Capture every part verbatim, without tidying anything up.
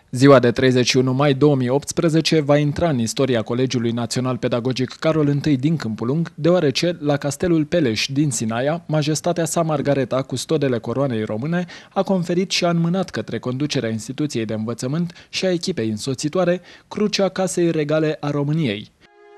Ziua de treizeci și unu mai două mii optsprezece va intra în istoria Colegiului Național Pedagogic Carol I din Câmpul Lung, deoarece la Castelul Peleș din Sinaia, Majestatea sa Margareta, custodele coroanei române, a conferit și a înmânat către conducerea instituției de învățământ și a echipei însoțitoare Crucea Casei Regale a României.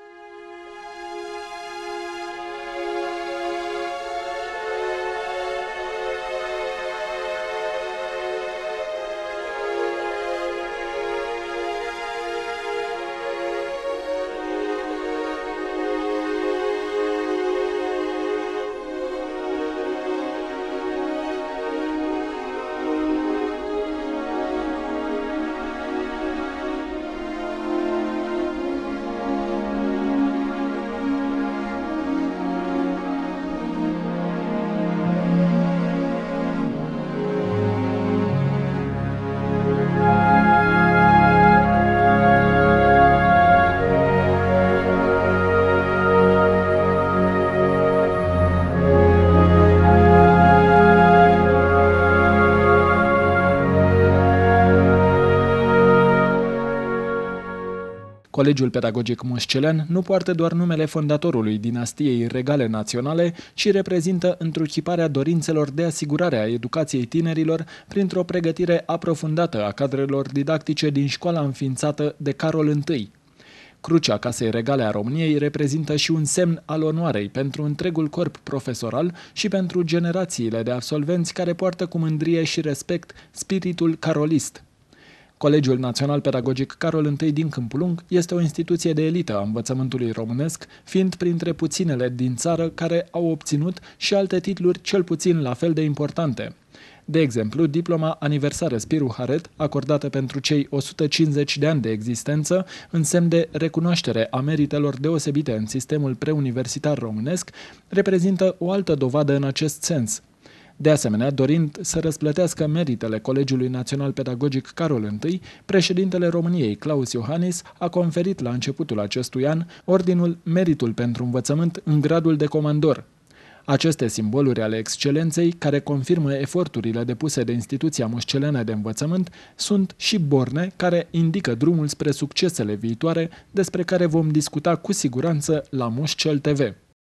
Colegiul Pedagogic Moșcelean nu poartă doar numele fondatorului dinastiei regale naționale, ci reprezintă întruchiparea dorințelor de asigurare a educației tinerilor printr-o pregătire aprofundată a cadrelor didactice din școala înființată de Carol I. Crucea Casei Regale a României reprezintă și un semn al onoarei pentru întregul corp profesoral și pentru generațiile de absolvenți care poartă cu mândrie și respect spiritul carolist. Colegiul Național Pedagogic Carol I din Câmpul Lung este o instituție de elită a învățământului românesc, fiind printre puținele din țară care au obținut și alte titluri cel puțin la fel de importante. De exemplu, diploma Aniversare Spiru Haret, acordată pentru cei o sută cincizeci de ani de existență, în semn de recunoaștere a meritelor deosebite în sistemul preuniversitar românesc, reprezintă o altă dovadă în acest sens. De asemenea, dorind să răsplătească meritele Colegiului Național Pedagogic Carol I, președintele României, Klaus Iohannis, a conferit la începutul acestui an ordinul Meritul pentru Învățământ în gradul de comandor. Aceste simboluri ale excelenței, care confirmă eforturile depuse de instituția moșceleană de învățământ, sunt și borne care indică drumul spre succesele viitoare, despre care vom discuta cu siguranță la Moșcel T V.